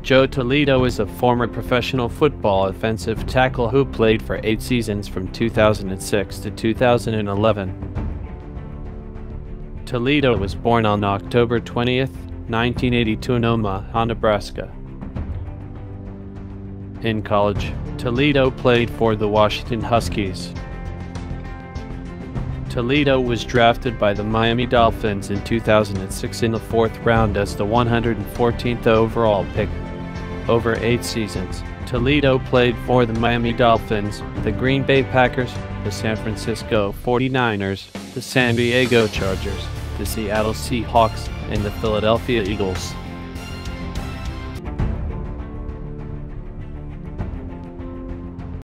Joe Toledo is a former professional football offensive tackle who played for 8 seasons from 2006 to 2011. Toledo was born on October 20, 1982 in Omaha, Nebraska. In college, Toledo played for the Washington Huskies. Toledo was drafted by the Miami Dolphins in 2006 in the 4th round as the 114th overall pick. Over 8 seasons, Toledo played for the Miami Dolphins, the Green Bay Packers, the San Francisco 49ers, the San Diego Chargers, the Seattle Seahawks, and the Philadelphia Eagles.